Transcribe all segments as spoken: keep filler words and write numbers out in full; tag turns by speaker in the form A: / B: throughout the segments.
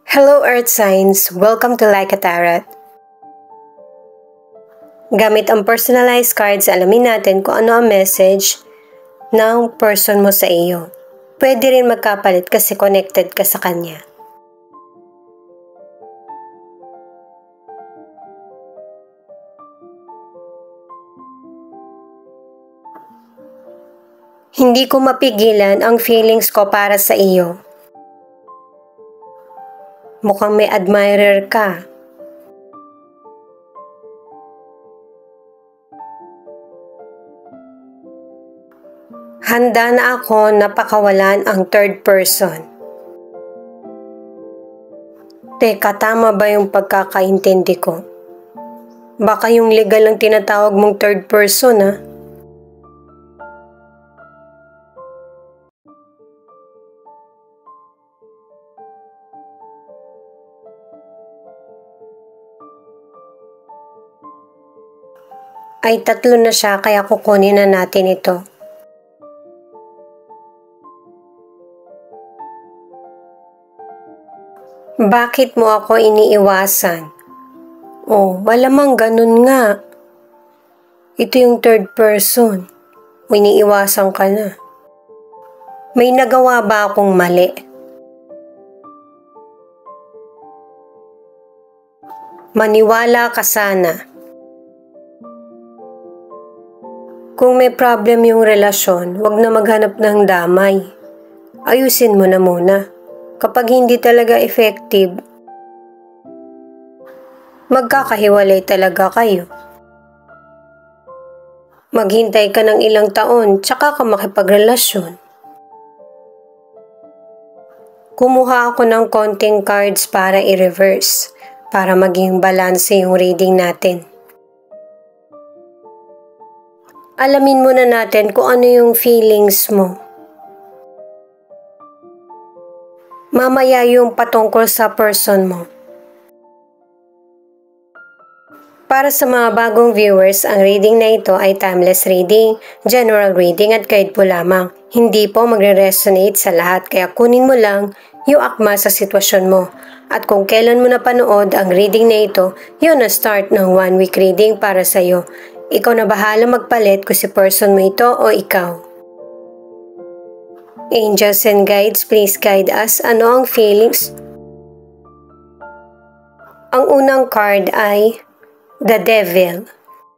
A: Hello Earth Signs! Welcome to Like a Tarot. Gamit ang personalized cards, alamin natin kung ano ang message ng person mo sa iyo. Pwede rin magkapalit kasi connected ka sa kanya. Hindi ko mapigilan ang feelings ko para sa iyo. Mukhang may admirer ka. Handa na ako na pakawalan ang third person. Teka, tama ba yung pagkakaintindi ko? Baka yung legal ang tinatawag mong third person, ha? Ay tatlo na siya, kaya kukunin na natin ito. Bakit mo ako iniiwasan? Oh, malamang ganun nga. Ito yung third person. Iniiwasan ka na. May nagawa ba akong mali? Maniwala ka sana. Kung may problem yung relasyon, wag na maghanap ng damay. Ayusin mo na muna. Kapag hindi talaga effective, magkakahiwalay talaga kayo. Maghintay ka ng ilang taon, tsaka ka makipagrelasyon. Kumuha ako ng konting cards para i-reverse, para maging balance yung reading natin. Alamin muna natin kung ano yung feelings mo. Mamaya yung patungkol sa person mo. Para sa mga bagong viewers, ang reading na ito ay timeless reading, general reading at guide po lamang. Hindi po magre-resonate sa lahat, kaya kunin mo lang yung akma sa sitwasyon mo. At kung kailan mo napanood ang reading na ito, yun na start ng one week reading para sa iyo. Ikaw na bahala magpalit kung si person mo ito o ikaw. Angels and guides, please guide us. Ano ang feelings? Ang unang card ay The Devil.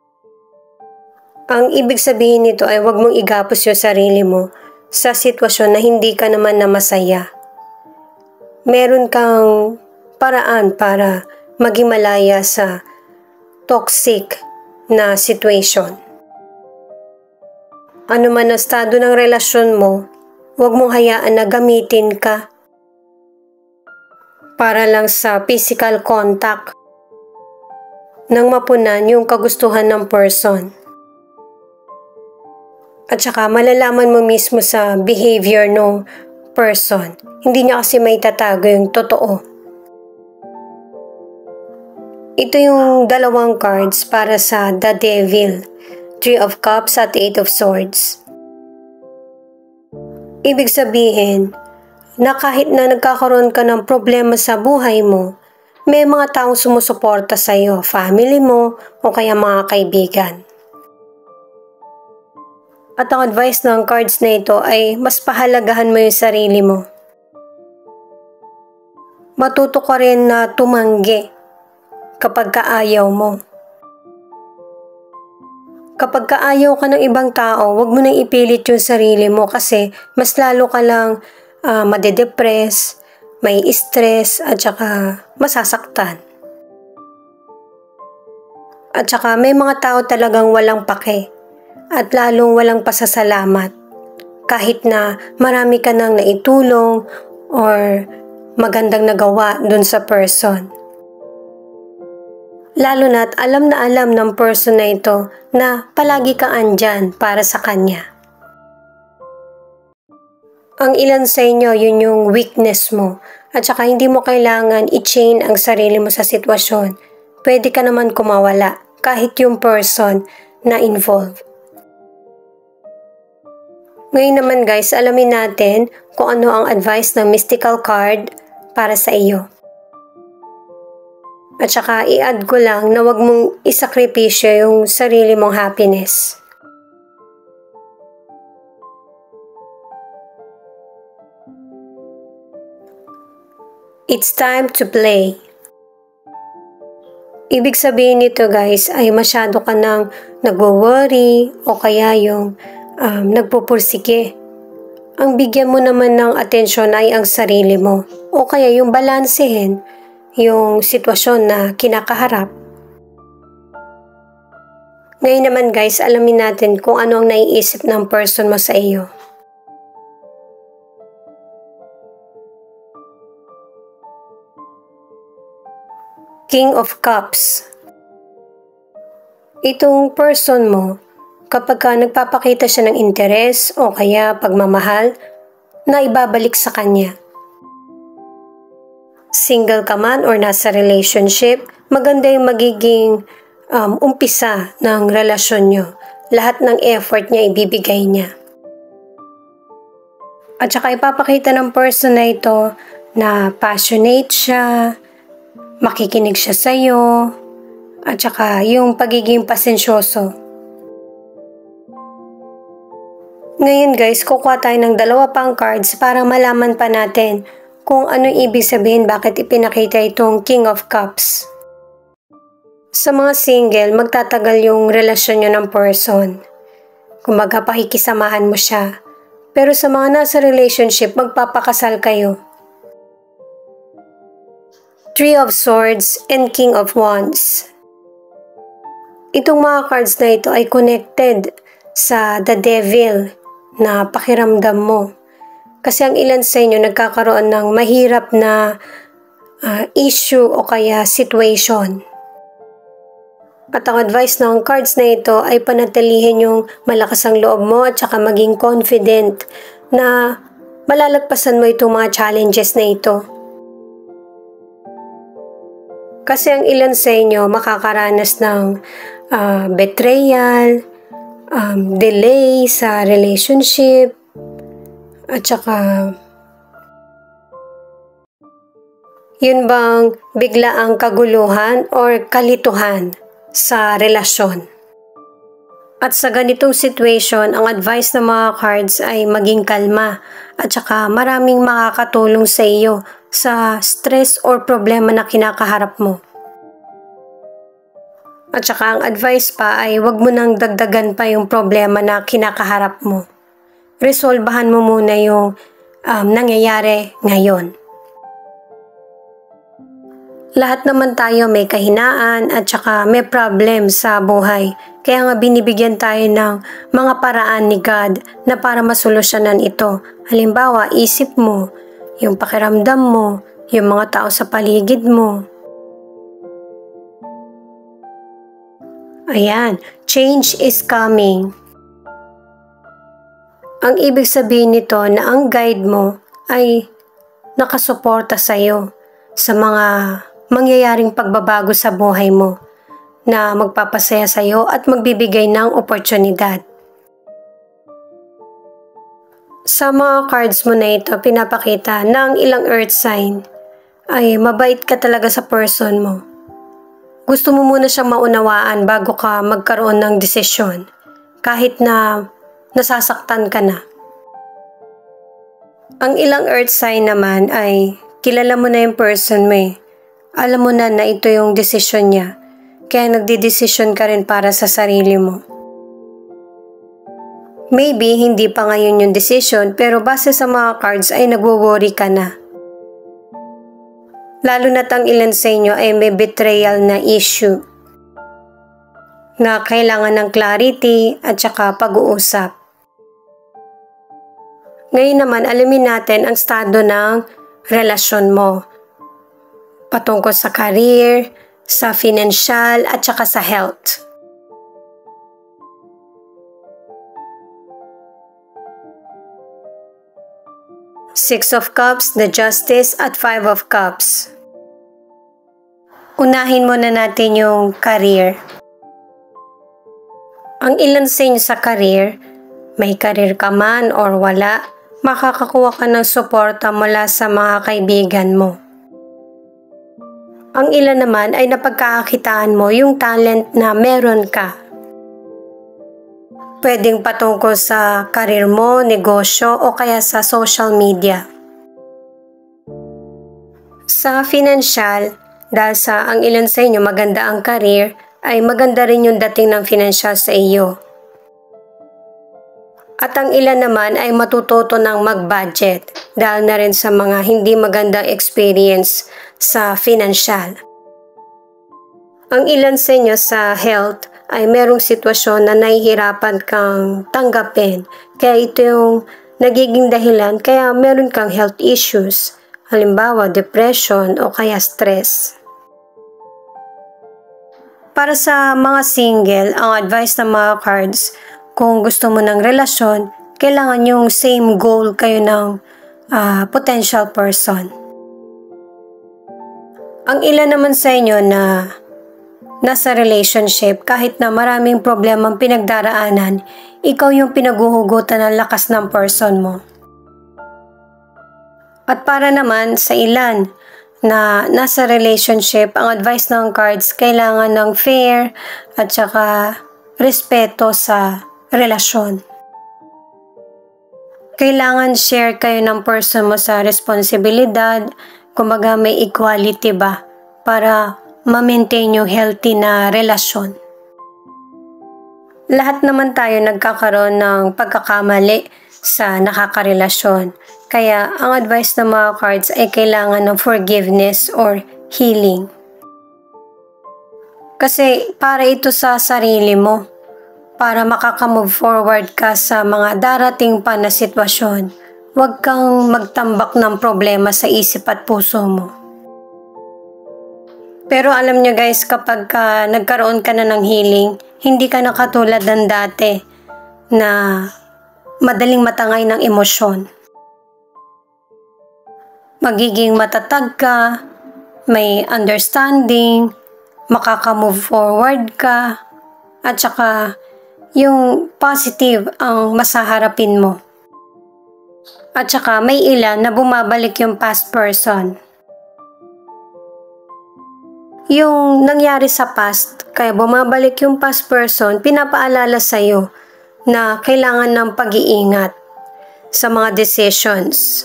A: Ang ibig sabihin nito ay huwag mong igapos yung sarili mo sa sitwasyon na hindi ka naman na masaya. Meron kang paraan para maging malaya sa toxic na situation. Ano man ang estado ng relasyon mo, huwag mong hayaan na gamitin ka para lang sa physical contact nang mapunan yung kagustuhan ng person. At saka malalaman mo mismo sa behavior ng person. Hindi niya kasi may tatago yung totoo. Ito yung dalawang cards para sa The Devil, Three of Cups at Eight of Swords. Ibig sabihin na kahit na nagkakaroon ka ng problema sa buhay mo, may mga taong sumusuporta sa iyo, family mo o kaya mga kaibigan. At ang advice ng cards na ito ay mas pahalagahan mo yung sarili mo. Matuto ka rin na tumanggi kapag kaayaw mo. Kapag kaayaw ka ng ibang tao, huwag mo nang ipilit yung sarili mo kasi mas lalo ka lang uh, madedepress, may stress at saka masasaktan. At saka may mga tao talagang walang pake at lalong walang pasasalamat kahit na marami ka nang naitulong or magandang nagawa dun sa person. Lalo na't alam na alam ng person na ito na palagi kang andyan para sa kanya. Ang ilan sa inyo, yun yung weakness mo. At saka hindi mo kailangan i-chain ang sarili mo sa sitwasyon. Pwede ka naman kumawala kahit yung person na involved. Ngayon naman guys, alamin natin kung ano ang advice ng mystical card para sa iyo. At saka i-add ko lang na wag mong isakripisyo yung sarili mong happiness. It's time to play. Ibig sabihin nito guys ay masyado ka nang nagwo-worry o kaya yung um, nagpupursige. Ang bigyan mo naman ng atensyon ay ang sarili mo o kaya yung balansehin yung sitwasyon na kinakaharap. Ngayon naman guys, alamin natin kung ano ang naiisip ng person mo sa iyo. King of Cups. Itong person mo, kapag ka nagpapakita siya ng interes o kaya pagmamahal, na ibabalik sa kanya. Single ka man or nasa relationship, maganda yung magiging um, umpisa ng relasyon nyo. Lahat ng effort niya ibibigay niya. At saka ipapakita ng person na ito na passionate siya, makikinig siya sa'yo, at saka yung pagiging pasensyoso. Ngayon guys, kukuha tayo ng dalawa pang cards para malaman pa natin kung ano ibig sabihin bakit ipinakita itong King of Cups. Sa mga single, magtatagal yung relasyon nyo ng person. Kumbaga pakikisamahan mo siya. Pero sa mga nasa relationship, magpapakasal kayo. Three of Swords and King of Wands. Itong mga cards na ito ay connected sa The Devil na pakiramdam mo. Kasi ang ilan sa inyo nagkakaroon ng mahirap na uh, issue o kaya situation. At ang advice ng cards na ito ay panatilihin yung malakas ang loob mo at saka maging confident na malalagpasan mo itong mga challenges na ito. Kasi ang ilan sa inyo makakaranas ng uh, betrayal, um, delay sa relationship, at saka yun bang biglaang kaguluhan or kalituhan sa relasyon. At sa ganitong situation, ang advice ng mga cards ay maging kalma at saka maraming makakatulong sa iyo sa stress or problema na kinakaharap mo. At saka ang advice pa ay wag mo nang dagdagan pa yung problema na kinakaharap mo. Resolbahan mo muna yung um, nangyayari ngayon. Lahat naman tayo may kahinaan at saka may problem sa buhay. Kaya nga binibigyan tayo ng mga paraan ni God na para masolusyonan ito. Halimbawa, isip mo, yung pakiramdam mo, yung mga tao sa paligid mo. Ayan, change is coming. Ang ibig sabihin nito na ang guide mo ay nakasuporta sa iyo sa mga mangyayaring pagbabago sa buhay mo na magpapasaya sa iyo at magbibigay ng oportunidad. Sa mga cards mo na ito, pinapakita na ang ilang earth sign ay mabait ka talaga sa person mo. Gusto mo muna siyang maunawaan bago ka magkaroon ng desisyon kahit na nasasaktan ka na. Ang ilang earth sign naman ay kilala mo na yung person mo eh. Alam mo na na ito yung desisyon niya. Kaya nagdidesisyon ka rin para sa sarili mo. Maybe hindi pa ngayon yung decision pero base sa mga cards ay nagwo-worry ka na. Lalo na't ang ilan sa inyo ay may betrayal na issue na kailangan ng clarity at saka pag-uusap. Ngayon naman, alamin natin ang estado ng relasyon mo. Patungkol sa career, sa financial, at saka sa health. Six of Cups, the Justice, at Five of Cups. Unahin muna natin yung career. Ang ilan sa inyo sa career, may career ka man or wala, makakakuha ka ng suporta mula sa mga kaibigan mo. Ang ilan naman ay napagkakakitaan mo yung talent na meron ka. Pwedeng patungkol sa karir mo, negosyo o kaya sa social media. Sa financial, dahil sa ang ilan sa inyo maganda ang karir, ay maganda rin yung dating ng financial sa iyo. At ang ilan naman ay matututo ng mag-budget dahil na rin sa mga hindi magandang experience sa financial. Ang ilan sa inyo sa health ay merong sitwasyon na nahihirapan kang tanggapin. Kaya ito yung nagiging dahilan kaya meron kang health issues. Halimbawa, depression o kaya stress. Para sa mga single, ang advice ng mga cards, kung gusto mo ng relasyon, kailangan yung same goal kayo ng uh, potential person. Ang ilan naman sa inyo na nasa relationship, kahit na maraming problemang pinagdaraanan, ikaw yung pinaguhugutan ng lakas ng person mo. At para naman sa ilan na nasa relationship, ang advice ng cards, kailangan ng fair at saka respeto sa relasyon. Kailangan share kayo ng person mo sa responsibilidad, kumbaga may equality ba para ma-maintain yung healthy na relasyon. Lahat naman tayo nagkakaroon ng pagkakamali sa nakakarelasyon. Kaya ang advice ng mga cards ay kailangan ng forgiveness or healing. Kasi para ito sa sarili mo, para makakamove forward ka sa mga darating pa na sitwasyon, huwag kang magtambak ng problema sa isip at puso mo. Pero alam nyo guys, kapag ka nagkaroon ka na ng healing, hindi ka na katulad ng dati na madaling matangay ng emosyon. Magiging matatag ka, may understanding, makakamove forward ka, at saka yung positive ang masaharapin mo. At saka may ilan na bumabalik yung past person. Yung nangyari sa past, kaya bumabalik yung past person, pinapaalala sa'yo na kailangan ng pag-iingat sa mga decisions.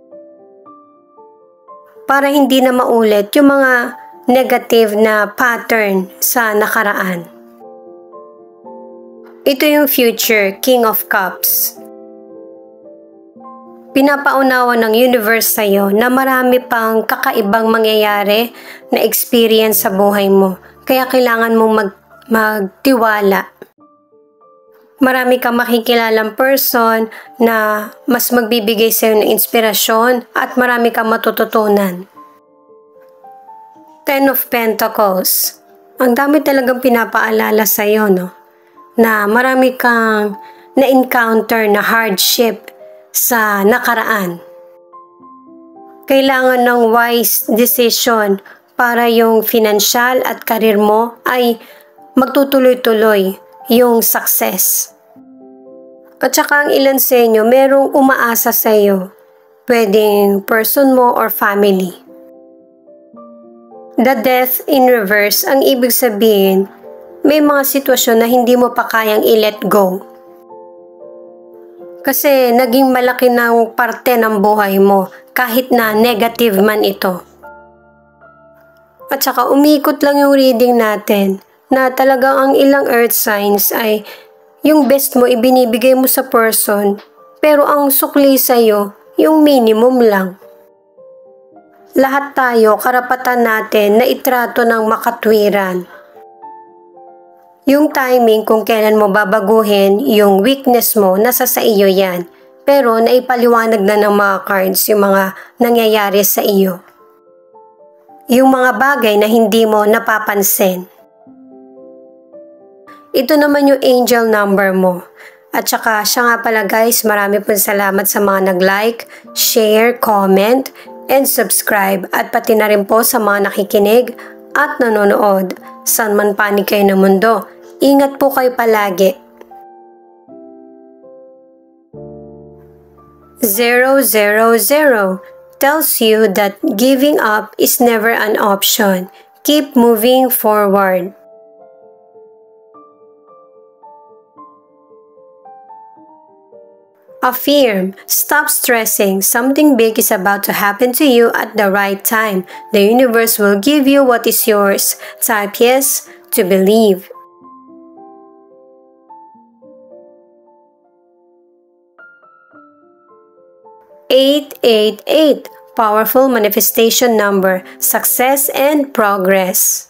A: Para hindi na maulit yung mga negative na pattern sa nakaraan. Ito yung future, King of Cups. Pinapaunawa ng universe sa'yo na marami pang kakaibang mangyayari na experience sa buhay mo. Kaya kailangan mong mag magtiwala. Marami kang makikilalang person na mas magbibigay sa'yo ng inspirasyon at marami kang matututunan. Ten of Pentacles. Ang dami talagang pinapaalala sa'yo, no? Na marami kang na-encounter na hardship sa nakaraan. Kailangan ng wise decision para yung financial at karir mo ay magtutuloy-tuloy yung success. At saka ang ilan sa inyo, merong umaasa sa iyo. Pwedeng person mo or family. The Death in reverse, ang ibig sabihin, may mga sitwasyon na hindi mo pa kayang i-let go. Kasi naging malaki ng parte ng buhay mo, kahit na negative man ito. At saka umikot lang yung reading natin, na talagang ang ilang earth signs ay yung best mo ibinibigay mo sa person, pero ang sukli sa'yo, yung minimum lang. Lahat tayo, karapatan natin na itrato ng makatwiran. Yung timing kung kailan mo babaguhin, yung weakness mo, nasa sa iyo yan. Pero naipaliwanag na ng mga cards yung mga nangyayari sa iyo. Yung mga bagay na hindi mo napapansin. Ito naman yung angel number mo. At saka siya nga pala guys, marami pong salamat sa mga nag-like, share, comment, and subscribe. At pati na rin po sa mga nakikinig at nanonood. Saan man panig kayo ng mundo. Ingat po kayo palagi. Zero, zero, zero. tells you that giving up is never an option. Keep moving forward. Affirm. Stop stressing. Something big is about to happen to you at the right time. The universe will give you what is yours. Type yes to believe. eight eight eight. Powerful manifestation number. Success and progress.